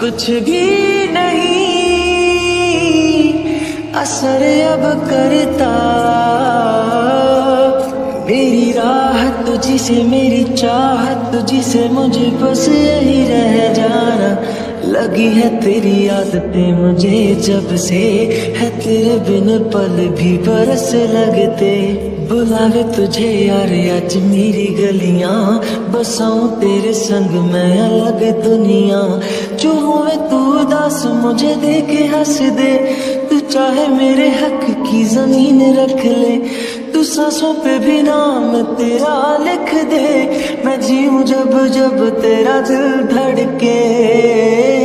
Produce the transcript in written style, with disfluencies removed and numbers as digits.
कुछ भी नहीं असर अब करता। मेरी राह तुझसे, मेरी चाहत तुझसे, मुझे बस यही रह जाना। लगी है तेरी आदतें मुझे जब से, है तेरे बिन पल भी बरस लगते। बुलावे तुझे यार आज मेरी गलियां, बसाऊं तेरे संग मैं अलग दुनिया। जो हुए तू उदास मुझे देखे हंस दे, तू चाहे मेरे हक की जमीन रख ले। तू सांसों पे भी नाम तेरा लिख दे, मैं जीऊं जब जब तेरा दिल धड़के।